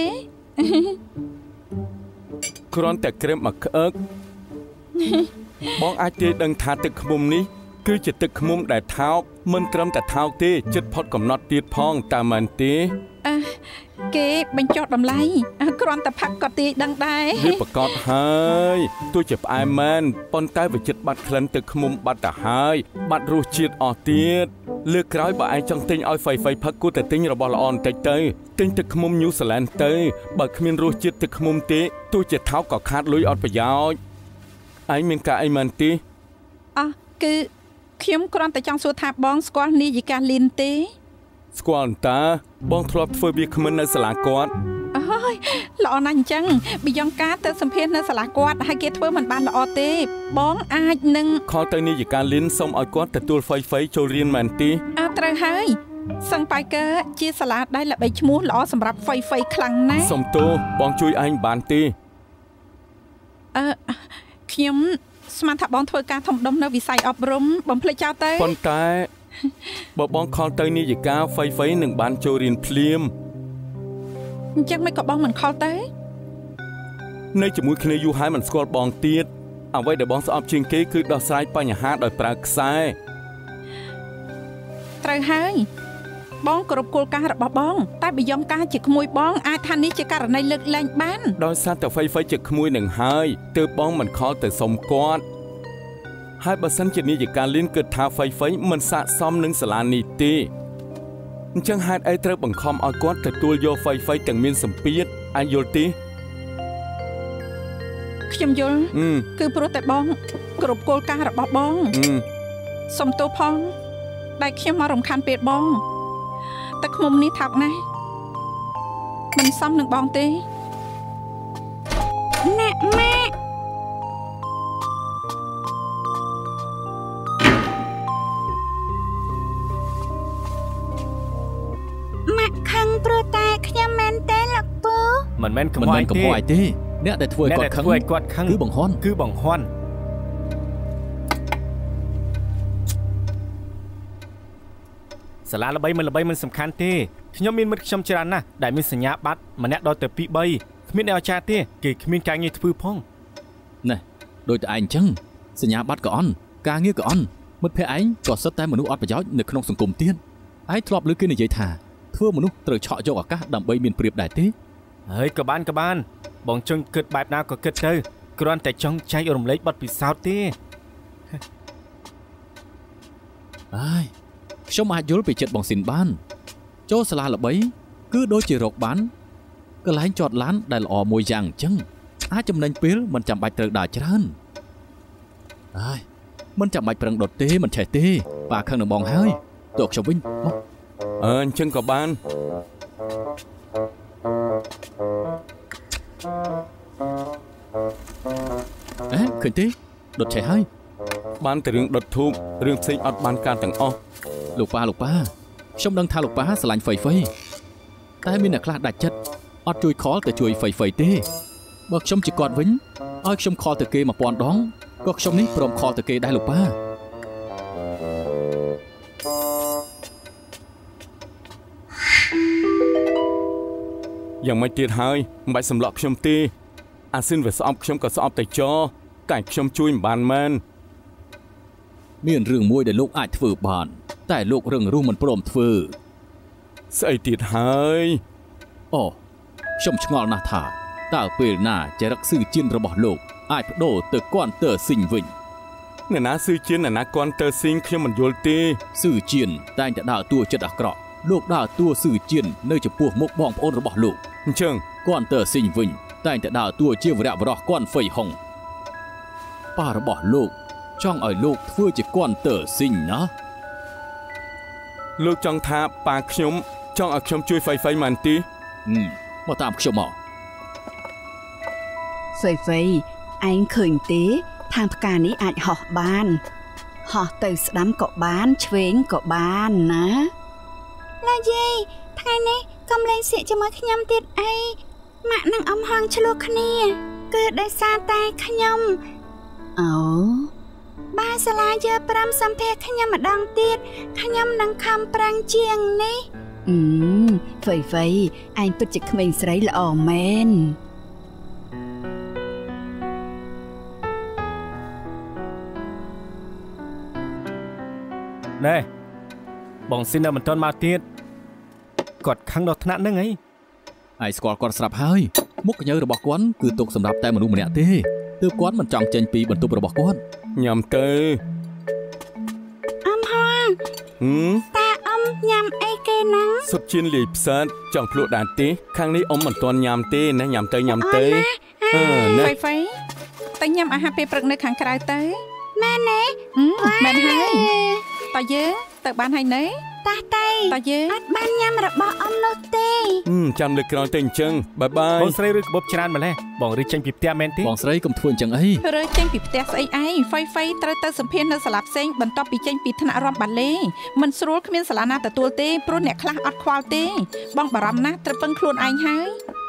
គ្រាន់តែក្រែមមកក្អឹកបងអាចទាយដឹងថាទឹកខ្មុំនេះគឺជាទឹកខ្មុំដែលថោកមិនត្រឹមតែថោកទេចិត្តផុតកំណត់ទៀតផងតើមែនទេអឺគេបញ្ចុះតម្លៃគ្រាន់តែផាក់ក៏ទាយដឹងដែរវាប្រកាសហើយទោះជាផ្អែមមែនប៉ុន្តែវាចិត្តបាត់ក្លិនទឹកឃ្មុំបាត់ទៅហើយបាត់រសជាតិអស់ទៀតលើកក្រោយបើឯងចង់ទិញឲ្យហ្វៃហ្វៃផឹកគួរតែទិញរបស់ល្អបន្តិចទៅទិញទឹកឃ្មុំញូហ្សេឡង់ទៅបើគ្មានរសជាតិទឹកឃ្មុំទេទោះជាថោកក៏ខាតលុយអត់ប្រយោជន៍ឯងមានការអីមែនទេអោះគឺខ្ញុំគ្រាន់តែចង់សួរថាបងស្គាល់នាយិកាលីនទេស្គាល់តាបងធ្លាប់ធ្វើវាគ្មិននៅសាលាគាត់អើយល្អណាស់អញ្ចឹងប៊ីយ៉ងការទៅសម្ភាសនៅសាលាគាត់ហើយគេធ្វើមិនបានល្អទេបងអាចនឹងខលទៅនាយិកាលីនសូមឲ្យគាត់ទទួលហ្វៃហ្វៃចូលរៀនមែនទេអើត្រូវហើយសឹងប៉ៃកើជាសាលាដែលល្បីឈ្មោះល្អសម្រាប់ហ្វៃហ្វៃខ្លាំងណាស់សុំទោសបងជួយឯងបានទេអឺខ្ញុំស្មានថាបងធ្វើការធំដុំនៅវិស័យអប់រំបំភ្លេចចោលទៅប៉ុន្តែបើបងខលទៅនាយិកាហ្វៃហ្វៃនឹងបានចូលរៀនភ្លាមអញ្ចឹងមិនក៏បងមិនខលទៅនៅជាមួយគ្នាយូរហើយមិនស្គាល់បងទៀតអ្វីដែលបងស្អប់ជាងគេគឺដោះស្រាយបញ្ហាដោយប្រើខ្សែត្រូវហើយបងគោរពគោលការណ៍របស់បងតែប៊ីយ៉ងការជាក្មួយបងអាចថានេះជាករណីលើកលែងបានដោយសារតែហ្វៃហ្វៃជាក្មួយនឹងហើយទើបបងមិនខលទៅសុំគាត់ហើយបើសិនជានាយិកាលីនគិតថាហ្វៃហ្វៃមិនស័ក្តិសមនឹងសាលានេះទេអញ្ចឹងហេតុអីត្រូវបង្ខំឲ្យគាត់ទទួលយកហ្វៃហ្វៃទាំងមានសម្ពាធអាចយល់ទេខ្ញុំយល់គឺព្រោះតែបងគោរពគោលការណ៍របស់បងសុំទោសផងដែលខ្ញុំមករំខានពេលបងតែឃ្មុំនេះថោកណាស់មិនសមនឹងបងទេអ្នកម៉ាក់ម៉ាក់ខឹងព្រោះតែខ្ញុំមែនទេលោកពូមិនមែនកំហុសទេអ្នកដែលធ្វើឲ្យគាត់ខឹងគាត់ខឹងគឺបង្ហន់គឺបង្ហន់សាលាល្បីមិនល្បីមិនសំខាន់ទេខ្ញុំមានមិត្តខ្ញុំច្រើនណាស់ដែលមានសញ្ញាបត្រម្នាក់ដល់ទៅពីរបីគ្មានអ្នកអាចារ្យទេគេគ្មានការងារធ្វើផងណែដូចតែឯងអញ្ចឹងសញ្ញាបត្រក៏អន់ការងារក៏អន់មិត្តភក្តិឯងក៏សិតតែមនុស្សអត់ប្រយោជន៍នៅក្នុងសង្គមទៀតឯងធ្លាប់ឮគេនិយាយថាធ្វើមនុស្សត្រូវឆក់យកឱកាសដើម្បីមានប្រៀបដែរទេហើយក៏បានក៏បានបងចង់គិតបែបណាក៏គិតទៅគ្រាន់តែចង់ចែករំលែកបទពិសោធន៍ទេហើយខ្ញុំអាចយល់ពីចិត្តបងស៊ីនបានចូលសាលាល្បីគឺដូចជារកបានកន្លែងចតឡានដែលល្អមួយយ៉ាងអញ្ចឹងអាចចំណេញពេលមិនចាំបាច់ត្រូវដើរច្រើនហើយមិនចាំបាច់ប្រឹងដុតទេមិនឆេះទេប៉ាខឹងនឹងបងហើយទោះខ្ញុំវិញមកអឺអញ្ចឹងក៏បានអេឃើញទេដុតឆេះហើយបានតែរឿងដុតធូបរឿងផ្សេងអត់បានការទាំងអស់លោកប៉ាលោកប៉ាខ្ញុំដឹងថាលោកប៉ាស្រឡាញ់ហ្វៃហ្វៃតែមានអ្នកខ្លះដាច់ចិត្តអត់ជួយខលទៅជួយហ្វៃហ្វៃទេបើខ្ញុំជាគាត់វិញឲ្យខ្ញុំខលទៅគេមួយពាន់ដងក៏ខ្ញុំនេះព្រមខលទៅគេដែរលោកប៉ាយ៉ាងម៉េចទៀតហើយមិនបាច់សម្លក់ខ្ញុំទេអាស៊ីនវាស្អប់ខ្ញុំក៏ស្អប់តែចោតែខ្ញុំជួយមិនបានមែនមានរឿងមួយដែលលោកអាចធ្វើបានតែលោករឹងរូសមិនព្រមធ្វើស្អីទៀតហើយអូខ្ញុំឆ្ងល់ណាស់ថាតើពេលណាចរិតស៊ឺជៀនរបស់លោកអាចបដូរទៅគន់ទ័រស៊ីងវិញអ្នកណាស៊ឺជៀនអ្នកណាគន់ទ័រស៊ីងខ្ញុំមិនយល់ទេស៊ឺជៀនតែងតែដើរតួចិត្តអាក្រក់លោកដើរតួស៊ឺជៀននៅចំពោះមុខបងប្អូនរបស់លោកអញ្ចឹងគន់ទ័រស៊ីងវិញតែងតែដើរតួជាវរៈបរោះគន់ហ្វៃហុងប៉ារបស់លោកចង់ឲ្យលោកធ្វើជាគន់ទ័រស៊ីងណាលោកចង់ថាប៉ាខ្ញុំចង់ឲ្យខ្ញុំជួយហ្វៃហ្វៃមែនទេមកតាមខ្ញុំមកហ្វៃហ្វៃឯងឃើញទេថាផ្កានេះអាចហោះបានហោះទៅស្ដាំក៏បានឆ្វេងក៏បានណាលោកយាយថ្ងៃនេះកុំលេងសៀកជាមួយខ្ញុំទៀតអីម៉ាក់និងអ៊ំហងឆ្លោះគ្នាគឺដោយសារតែខ្ញុំអូបាសាឡាយើប្រាំសម្ភារខ្ញុំម្ដងទៀតខ្ញុំនឹងខំប្រឹងជាងនេះអឺហ្វៃហ្វៃឯងពិតជាក្មេងស្រីល្អមែនណែបងស៊ីននៅមិនទាន់មកទៀតគាត់ខឹងដល់ថ្នាក់ហ្នឹងហីឯស្គាល់គាត់ស្រាប់ហើយមុខកញ្ញើរបស់គាត់គឺទុកសម្រាប់តែមនុស្សម្នាក់ទេទើបគាត់មិនចង់ចេញពីបន្ទប់របស់គាត់ញ៉ាំទៅអំហងហឹមតាអ៊ំញ៉ាំអីគេហ្នឹងសុទ្ធជៀនលាយផ្សិតចង់ភ្លក់ដែរទេខាងនេះអ៊ំមិនទាន់ញ៉ាំទេណាញ៉ាំទៅញ៉ាំទៅអឺណាហ្វៃហ្វៃតែញ៉ាំអាហារពេលព្រឹកនៅខាងក្រៅទៅមែនទេមែនហើយតើយើងទៅបានហើយណែតាតៃតើយើងអត់បានញ៉ាំរបស់អ៊ំនោះទេហឹមចាំលើកក្រោយទៅអញ្ចឹងបាយបាយបងស្រីឬកបបច្រើនម្លេះបងឬចេញពីផ្ទះមែនទេបងស្រីកុំធ្វើអញ្ចឹងអីឬចេញពីផ្ទះស្អីឯងហ្វៃហ្វៃត្រូវទៅសម្ភាសនៅសាលាផ្សេងបន្ទាប់ពីចេញពីថ្នាក់រាំបាឡេមិនស្រួលគ្មានសាលាណាទទួលទេព្រោះអ្នកខ្លះអត់ខ្វល់ទេបងបារម្ភណាស់ត្រូវពឹងខ្លួនឯងហើយ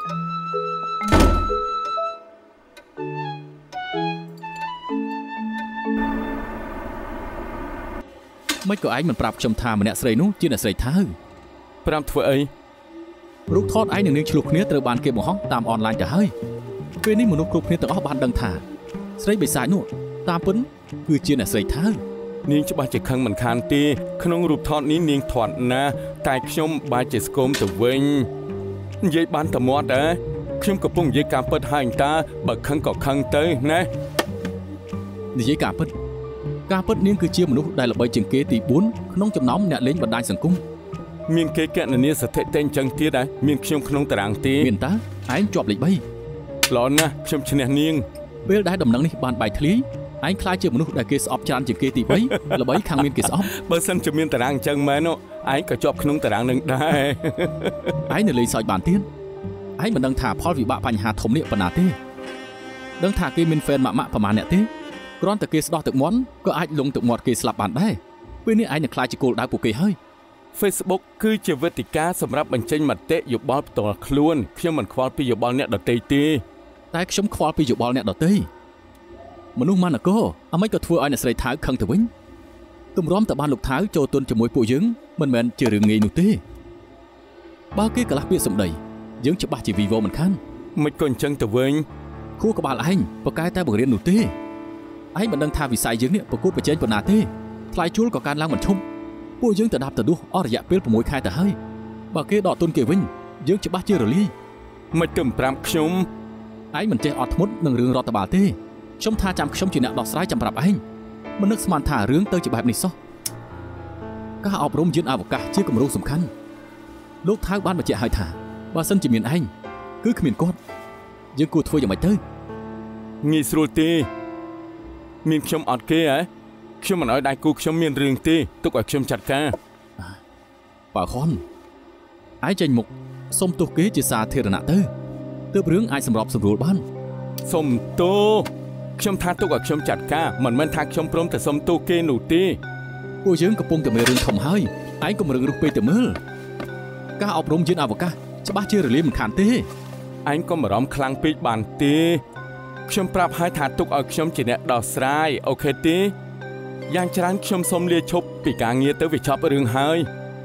មិនក៏ឯងមិនប្រាប់ខ្ញុំថាម្នាក់ស្រីនោះជាអ្នកស្រីថៅប្រាប់ធ្វើអីរូបថតឯងនឹងនាងឆ្លោះគ្នាត្រូវបានគេបង្ហោះតាមអនឡាញទៅហើយពេលនេះមនុស្សគ្រប់គ្នាទាំងអស់បានដឹងថាស្រីបិសាចនោះតាមពិតគឺជាអ្នកស្រីថៅនាងច្បាស់ជាខឹងមិនខានទេក្នុងរូបថតនេះនាងធាត់ណាស់តែខ្ញុំបែរជាស្គមទៅវិញនិយាយបានតែមាត់ដែរខ្ញុំកំពុងនិយាយការពិតហើយតើបើខឹងក៏ខឹងទៅណានិយាយការពិតការពិតនាងគឺជាមនុស្សដែលល្បីជាងគេទីបួនក្នុងចំណោមអ្នកលេងបណ្ដាញសង្គមមានគេកណនាស្ថិតិអញ្ចឹងទៀតដែរមានខ្ញុំក្នុងតារាងទេមានតើឯងជាប់លេខបីល្អណាស់ខ្ញុំឈ្នះនាងពេលដែលដំណឹងនេះបានបែកធ្លាយឯងខ្លាចជាមនុស្សដែលគេស្អប់ច្រើនជាងគេទីបីល្បីខាងមានគេស្អប់បើសិនជាមានតារាងអញ្ចឹងមែនឯងក៏ជាប់ក្នុងតារាងនឹងដែរឯងនៅលេងសើចបានទៀតឯងមិនដឹងថាផលវិបាកបញ្ហាធំនេះប៉ុណ្ណាទេដឹងថាគេមានហ្វេនម៉ាក់ម៉ាក់ប្រហែលអ្នកទេគ្រាន់តែគេស្ដោះទឹកមាត់ក៏អាចលងទឹកមាត់គេស្លាប់បានដែរពេលនេះឯងនឹងខ្លាចជាគោលដៅពួកគេហើយ Facebook គឺជាវេទិកាសម្រាប់បញ្ចេញមតិយោបល់ផ្ទាល់ខ្លួនខ្ញុំមិនខ្វល់ពីយោបល់អ្នកដទៃទេតែខ្ញុំខ្វល់ពីយោបល់អ្នកដទៃមនុស្សម៉ាណកោអ្មេចក៏ធ្វើឲ្យអ្នកស្រីថៅខឹងទៅវិញទម្រាំតបានលោកថៅចូលទន់ជាមួយពួកយើងមិនមែនជារឿងងាយនោះទេបើគេកន្លះពាក្យសម្ដីយើងច្បាស់ជាវីវមិនខានមិនក៏អញ្ចឹងទៅវិញខួរក្បាលឯងប្រកែតែបង្រៀននោះទេឯងមិនដឹងថាវិស័យយើងនេះប្រកួតប្រជែងប៉ុណ្ណាទេថ្លៃជួលក៏កើនឡើងមិនឈប់ពួកយើងទៅដាប់ទៅដួសអស់រយៈពេលប្រាំមួយខែទៅហើយបើគេដកទុនគេវិញយើងច្បាស់ជារលាយមិនទៅប្រាប់ខ្ញុំឯងមិនចេះអត់ធ្មត់នឹងរឿងរដ្ឋបាលទេខ្ញុំថាចាំខ្ញុំជាអ្នកដោះស្រាយចាំប្រាប់ឯងមិននឹកស្មានថារឿងទៅជាបែបនេះសោះការអប់រំយានអវកាសជាគម្រោងសំខាន់លោកថៅបានបញ្ជាក់ឲ្យថាបើសិនជាមានឯងគឺគ្មានគាត់យើងគួរធ្វើយ៉ាងម៉េចទៅងាយស្រួលទេមានខ្ញុំអត់គេហ៎ខ្ញុំមិនឲ្យដៃគូខ្ញុំមានរឿងទេទុកឲ្យខ្ញុំចាត់ការបើខនឯងចេញមុខសុំទោសគេជាសាធារណៈទៅទើបរឿងអាចសម្របសម្រួលបានសុំទោសខ្ញុំថាទុកឲ្យខ្ញុំចាត់ការមិនមែនថាខ្ញុំព្រមតែសុំទោសគេនោះទេពួកយើងកំពុងតែមានរឿងធំហើយឯងកុំរឹងរូសពេកទៅមើលការអប់រំយានអវកាសច្បាស់ជារលាយមិនខានទេឯងកុំបារម្ភខ្លាំងពេកបានទេខ្ញុំប្រាប់ឲ្យថាទុកឲ្យខ្ញុំជាអ្នកដោះស្រាយអូខេទេយ៉ាងច្រើនខ្ញុំសូមលាឈប់ពីការងារទៅវាចប់រឿងហើយ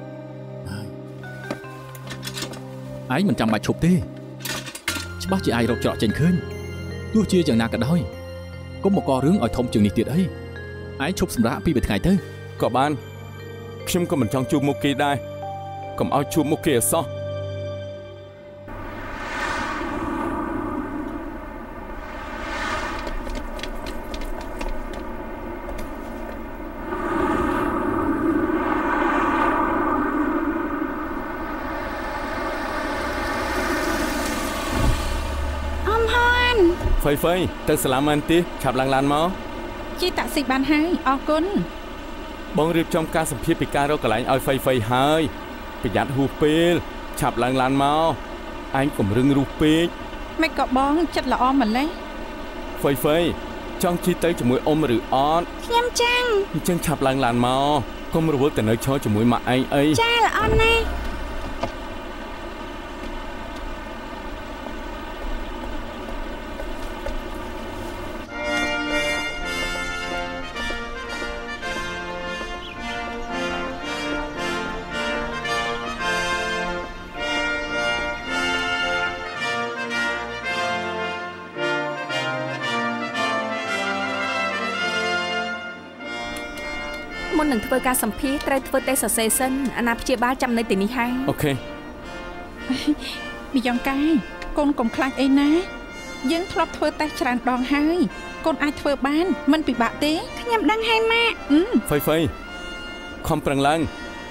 ឯងមិនចាំបាច់ឈប់ទេច្បាស់ជាអាចរកច្រកចេញឃើញទោះជាយ៉ាងណាក៏ដោយកុំមកករឿងឲ្យធំជាងនេះទៀតអីឯងឈប់សម្រាកពីមួយថ្ងៃទៅក៏បានខ្ញុំក៏មិនចង់ជួបមុខគេដែរកុំឲ្យជួបមុខគេអសោះហ្វៃហ្វៃទៅសាឡាមែនទេឆាប់ឡើងឡានមកជិះតាក់ស៊ីបានហើយអរគុណបងរៀបចំការសម្ភាសពីការរកកន្លែងឲ្យហ្វៃហ្វៃហើយប្រយ័ត្នហួសពេលឆាប់ឡើងឡានមកអញកុំរឹងរូសពេកមិនក៏បងចិត្តល្អម្លេះហ្វៃហ្វៃចង់ជិះទៅជាមួយអ៊ំឬអត់ខ្ញុំចង់អញ្ចឹងឆាប់ឡើងឡានមកកុំរវល់តែនៅឈរជាមួយម៉ាក់ឯងអីចាល្អណាស់មុននឹងធ្វើការសម្ភាសត្រូវធ្វើតេស្តសរសេរសិនអាណាព្យាបាលចាំនៅទីនេះហើយអូខេមីយ៉ងកាយកូនកុំខ្លាចអីណាយើងធ្លាប់ធ្វើតេស្តច្រើនដងហើយកូនអាចធ្វើបានមិនពិបាកទេខ្ញុំដឹងហើយម៉ាក់ហ្វៃហ្វៃខំប្រឹងឡើង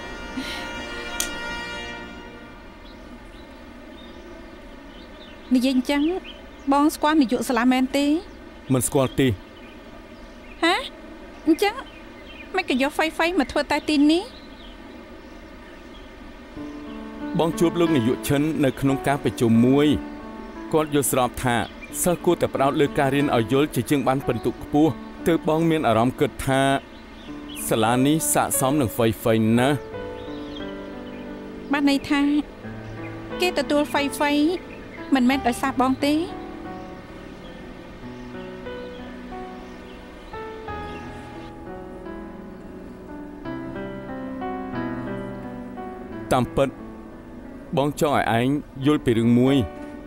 និយាយអញ្ចឹងបងស្គាល់នាយកសាលាមែនទេមិនស្គាល់ទេហ៎អញ្ចឹងមិនក៏យកហ្វៃហ្វៃមកធ្វើតែទីនេះបងជួបលោកនាយកឈិននៅក្នុងការប្រជុំមួយគាត់យល់ស្របថាសិស្សគួរតែផ្ដោតលើការរៀនឲ្យយល់ជាជាងបានពិន្ទុខ្ពស់ទើបបងមានអារម្មណ៍គិតថាសាលានេះស័ក្តិសមនឹងហ្វៃហ្វៃណាស់បានន័យថាគេទទួលហ្វៃហ្វៃមិនមែនដោយសារបងទេតាមពិតបងចង់ឲ្យឯងយល់ពីរឿងមួយ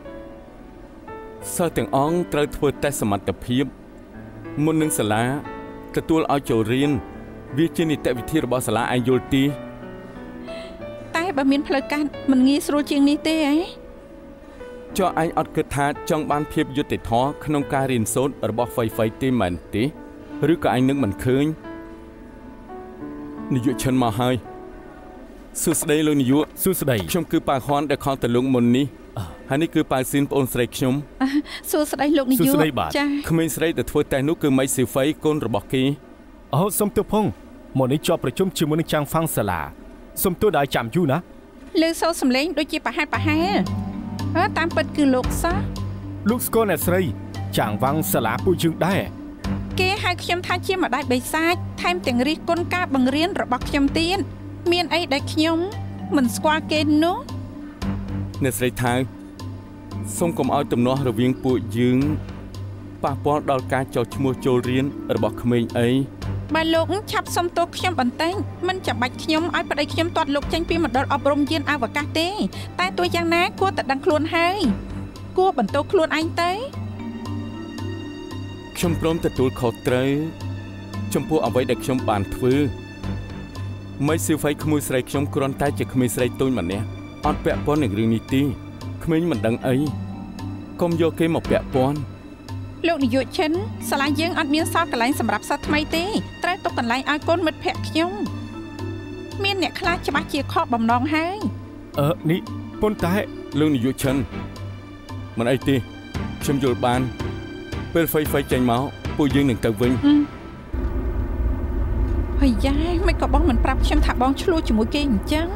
សិស្សទាំងអស់ត្រូវធ្វើតេស្តសមត្ថភាពមុននឹងសាលាទទួលឲ្យចូលរៀនវាជានីតិវិធីរបស់សាលាឯងយល់ទេតែបើមានផ្លូវកាត់មិនងាយស្រួលជាងនេះទេហ៎ចុះឯងអត់គិតថាចង់បានភាពយុត្តិធម៌ក្នុងការរៀនសូត្ររបស់ហ្វៃហ្វៃទេមែនទេឬក៏ឯងនឹកមិនឃើញនាយកឈិនមកហើយសួស្តីលោកនាយកសួស្តីខ្ញុំគឺប៉ាហ៊ុនដែលខលទៅលោកមុននេះហើយនេះគឺប៉ាស៊ីនប្អូនស្រីខ្ញុំសួស្តីលោកនាយកចាក្មេងស្រីដែលធ្វើតេស្តនោះគឺម៉ៃស៊ីហ្វៃកូនរបស់គេអូសុំទោសផងមកនេះជាប់ប្រជុំជាមួយនឹងចាំងហ្វាំងសាលាសុំទោសដែលចាំយូរណាលើសូរសំឡេងដូចជាប្រហែលប្រហែលអើតាមពិតគឺលោកសោះលោកស្គាល់អ្នកស្រីចាំងហ្វាំងសាលាពួកយើងដែរគេហៅខ្ញុំថាជាម្ដាយបិសាចថែមទាំងរិះគន់ការបង្រៀនរបស់ខ្ញុំទៀតមានអីដែលខ្ញុំមិនស្គាល់គេនោះអ្នកស្រីថៅសូមកុំឲ្យទំនាស់រវាងពួកយើងប៉ះពាល់ដល់ការចោទឈ្មោះចូលរៀនរបស់ក្មេងអីបើលោកឆាប់សុំទោសខ្ញុំបន្តិចមិនចាំបាច់ខ្ញុំឲ្យប្តីខ្ញុំទាត់លោកចេញពីមណ្ឌលអប់រំយានអវកាសទេតែទោះយ៉ាងណាគួរតែដឹងខ្លួនហើយគួរបន្ទោសខ្លួនឯងទៅខ្ញុំព្រមទទួលខុសត្រូវចំពោះអ្វីដែលខ្ញុំបានធ្វើម៉ៃស៊ីហ្វៃក្មួយស្រីខ្ញុំគ្រាន់តែជាក្មេងស្រីតូចម្នាក់អត់ពាក់ព័ន្ធនឹងរឿងនេះទេក្មេងមិនដឹងអីកុំយកគេមកពាក់ព័ន្ធលោកនាយកឈិនសាលាយើងអត់មានសល់កន្លែងសម្រាប់សិស្សថ្មីទេត្រូវទុកកន្លែងឲ្យកូនមិត្តភក្តិខ្ញុំមានអ្នកខ្លះច្បាស់ជាខកបំណងហើយអឺនេះប៉ុន្តែលោកនាយកឈិនមិនអីទេខ្ញុំយល់បានពេលហ្វៃហ្វៃចេញមកពួកយើងនឹងទៅវិញហើយយ៉ាមិនក៏បងមិនប្រាប់ខ្ញុំថាបងឆ្លោះជាមួយគេអញ្ចឹង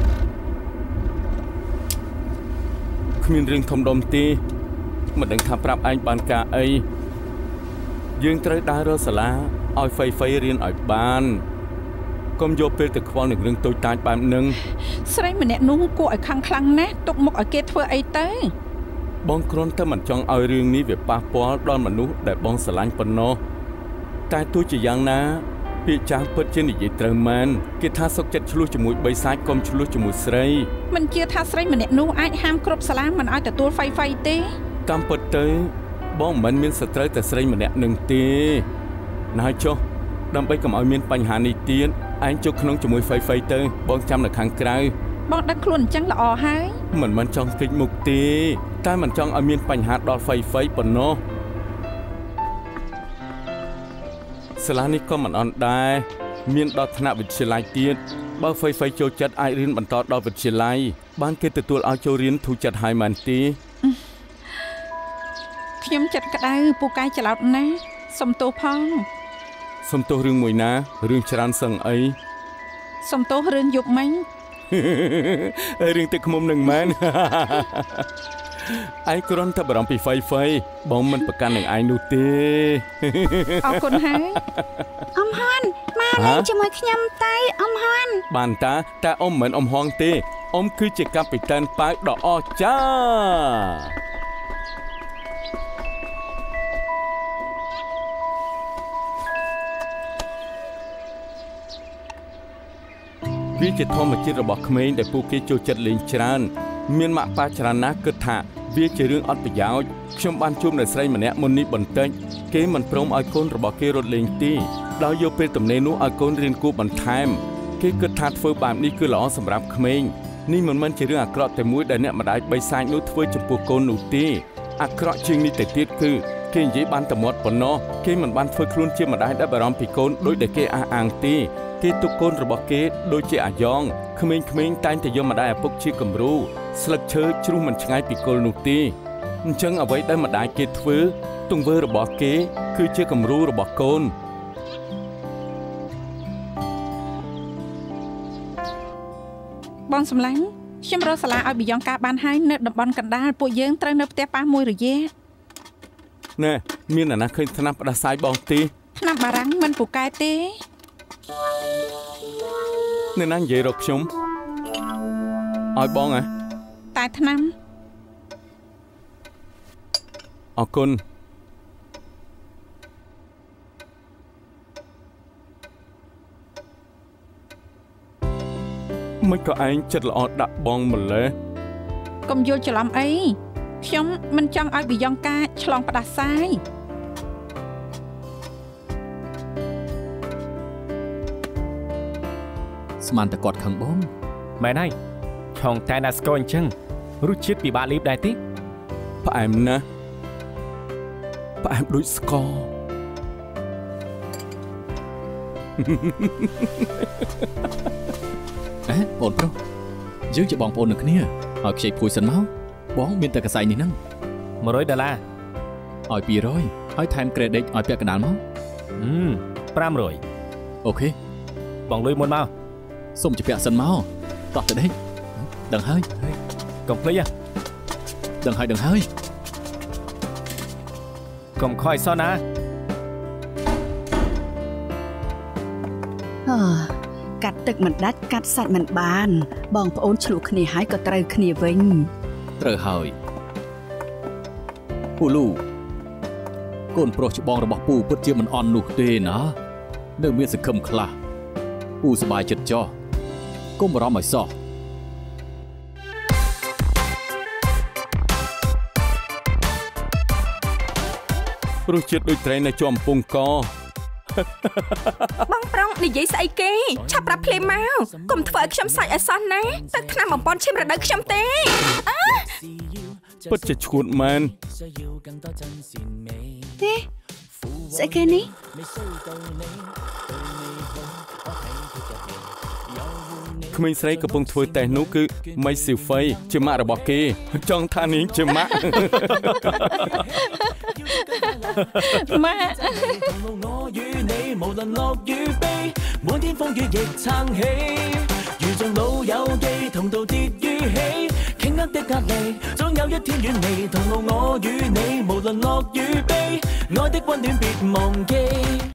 គ្មានរឿងធំដុំទេមិនដឹងថាប្រាប់ឯងបានការអីយើងត្រូវដើររកសាលាឲ្យហ្វៃហ្វៃរៀនឲ្យបានកុំយកពេលទៅខ្វល់នឹងរឿងតូចតាចបែបហ្នឹងស្រីម្នាក់នោះគួរឲ្យខឹងខ្លាំងណាស់ទុកមុខឲ្យគេធ្វើអីទៅបងគ្រាន់តែមិនចង់ឲ្យរឿងនេះវាប៉ះពាល់ដល់មនុស្សដែលបងស្រឡាញ់ប៉ុណ្ណោះតែទោះជាយ៉ាងណាពាក្យចាស់ពិតជានិយាយត្រូវមែនគេថាសុខចិត្តឆ្លោះជាមួយបិសាចកុំឆ្លោះជាមួយស្រីមិនជឿថាស្រីម្នាក់នោះអាចហាមគ្រប់សាលាមិនឲ្យទទួលហ្វៃហ្វៃទេតាមពិតទៅបងមិនមានសត្រូវតែស្រីម្នាក់នឹងទេណ៎ចុះដើម្បីកុំឲ្យមានបញ្ហានេះទៀតឯងជុកក្នុងជាមួយហ្វៃហ្វៃទៅបងចាំនៅខាងក្រៅបងដឹងខ្លួនអញ្ចឹងល្អហើយមិនមិនចង់គិតមុខទេតែមិនចង់ឲ្យមានបញ្ហាដល់ហ្វៃហ្វៃប៉ុណ្ណោះសាលានេះក៏មិនអន់ដែរមានដល់ថ្នាក់វិទ្យាល័យទៀតបើហ្វៃហ្វៃចូលចិត្តអាចរៀនបន្តដល់វិទ្យាល័យបានគេទទួលឲ្យចូលរៀនធូរចិត្តហើយមែនទេខ្ញុំចិត្តក្តៅពូកែច្រឡោតណាសុំទោសផងសុំទោសរឿងមួយណារឿងច្រើនសឹងអីសុំទោសរឿងយប់មិញរឿងទឹកឃ្មុំនឹងមែនឯងគ្រាន់តែបារម្ភពីហ្វៃហ្វៃបងមិនប្រកាន់នឹងឯងនោះទេអរគុណហើយអំហានមកលេងជាមួយខ្ញុំទៅអំហានបានតាតែអ៊ំមិនអ៊ំហងទេអ៊ំគឺជាកាពីតានប៉ៅដ៏អស្ចារ្យវាជាធម្មជាតិរបស់ក្មេងដែលពួកគេចូលចិត្តលេងច្រើនមានម៉ាក់ប៉ាច្រើនណាស់គិតថាវាជារឿងអត់ប្រយោជន៍ខ្ញុំបានជួបអ្នកស្រីម្នាក់មុននេះបន្តិចគេមិនព្រមឲ្យកូនរបស់គេរត់លេងទេដោយយកពេលទំនេរនោះឲ្យកូនរៀនគួរបន្ថែមគេគិតថាធ្វើបែបនេះគឺល្អសម្រាប់ក្មេងនេះមិនមែនជារឿងអាក្រក់តែមួយដែលអ្នកម្ដាយបីសាច់នោះធ្វើចំពោះកូននោះទេអាក្រក់ជាងនេះទៅទៀតគឺគេនិយាយបានតែមាត់ប៉ុណ្ណោះគេមិនបានធ្វើខ្លួនជាម្ដាយដែលបារម្ភពីកូនដោយដែលគេអះអាងទេគេទុកកូនរបស់គេដូចជាអាយ៉ងក្មេងៗតែងតែយកម្ដាយឪពុកជាគំរូស្លឹកឈើជ្រុះមិនឆ្ងាយពីគល់នោះទេអញ្ចឹងអ្វីដែលម្ដាយគេធ្វើទង្វើរបស់គេគឺជាគំរូរបស់កូនបងសម្លាញ់ខ្ញុំរកសាលាឲ្យប៊ីយ៉ងការបានហើយនៅតំបន់កណ្ដាលពួកយើងត្រូវនៅផ្ទះប៉ះមួយរយៈណែមានអាណាឃើញថ្នាំផ្ដាសាយបងទេថ្នាំបារាំងមិនពូកែទេនៅណានិយាយរកខ្ញុំឲ្យបងហ៎តែថ្នាំអរគុណមិនក៏ឯងចិត្តល្អដាក់បងម្លេះកុំយល់ច្រឡំអីខ្ញុំមិនចង់ឲ្យប៊ីយ៉ងការឆ្លងផ្ដាសាយស្មានតែគាត់ខឹងបងមែនហើយឆុងតែណាស្គរអញ្ចឹងរសជាតិពិបាកលីបដែរទេផ្អែមណាស់ផ្អែមដូចស្ករអេបងប្រុសយើងជាបងប្អូននឹងគ្នាឲ្យខ្ចីភួយសិនមកបងមានតែកសែងនេះហ្នឹងមួយរយដុល្លារឲ្យពីររយហើយថែមក្រេឌិតឲ្យពាក់កណ្ដាលមកអឺប្រាំរយអូខេបងលុយមុនមកសុំជាពាក់សិនមកតោះទៅដេកដឹងហើយកុំភ្លេចដឹងហើយដឹងហើយកុំខ້ອຍសោះណាអឺកាត់ទឹកមិនដាច់កាត់សាច់មិនបានបងប្អូនឆ្លុះគ្នាហើយក៏ត្រូវគ្នាវិញត្រូវហើយពូលូកូនប្រុសច្បងរបស់ពូពិតជាមិនអន់នោះទេណានៅមានសង្ឃឹមខ្លះពូសប្បាយចិត្តចោះកុំបារម្ភឲ្យសោះរសជាតិដូចត្រីនៅជាប់កំពង់កបងប្រុងនិយាយស្អីគេឆាប់ប្រាប់ភ្លាមមកកុំធ្វើឲ្យខ្ញុំសាច់ឲ្យសោះណាទឹកថ្នាំបំពន់ឈាមរដូវខ្ញុំទេពិតជាឈួតមែនទេស្អីគេនេះក្មេងស្រីកំពុងធ្វើតេស្តនោះគឺមីស៊ីហ្វៃជាម៉ាក់របស់គេចង់ថានាងជាម៉ាក់ម៉ាក់與你無論樂與悲滿天風雨亦撐起如像老友記同渡跌於起傾刻的壓力總有一天遠離同路我與你無論樂與悲愛的溫暖別忘記